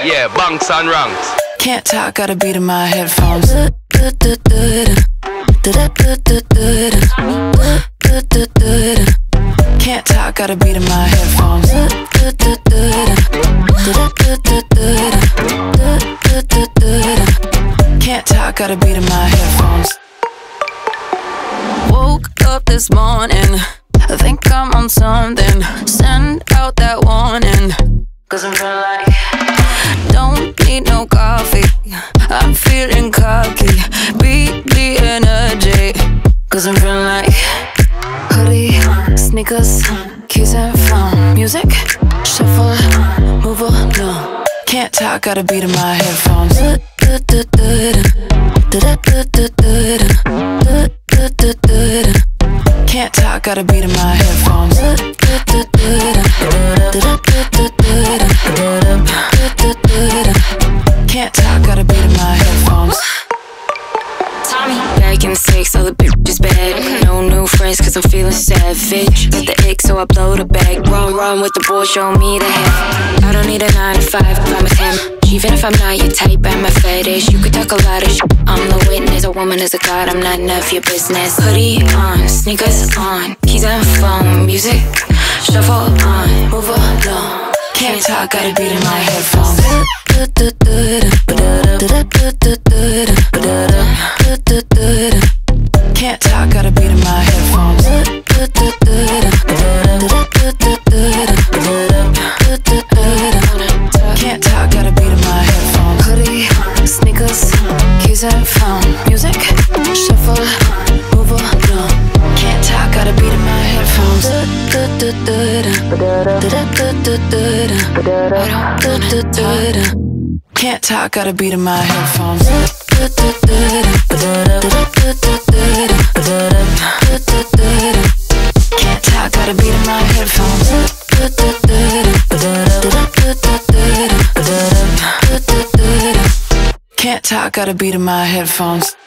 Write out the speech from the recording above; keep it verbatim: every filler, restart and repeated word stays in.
Yeah, Banx and Ranx. Can't talk, got a beat in my headphones. Can't talk, got a beat in my headphones. Can't talk, got a beat in my headphones. Woke up this morning, I think I'm on something. Send out that warning, cause I'm feeling like don't need no coffee, I'm feeling cocky. Beat the energy, cause I'm feeling like hoodie, sneakers, keys and phone. Music, shuffle, move along. Can't talk, got a beat in my headphones. Can't talk, got a beat in my headphones. Can't talk, got a beat in my headphones. Back in six, all the bitches bad. No new friends, cause I'm feeling savage. Got the ick, so I blow the bag. Run, run with the ball, show me the head. I don't need a nine to five, if I'm a ten. Even if I'm not your type, I'm a fetish. You could talk a lot of shit, I'm the witness. A woman is a god, I'm not enough your business. Hoodie on, sneakers on, keys and phone. Music, shuffle on, move along. Can't talk, got a beat in my headphones. Can't talk, got a beat in my headphones. Can't talk, got a beat in my headphones. Hoodie, sneakers, keys and phone. Music, shuffle, move along. Can't talk, got a beat in my headphones. Can't talk, got a beat in my headphones. Can't talk, got a beat in my headphones. Can't talk, got a beat in my headphones.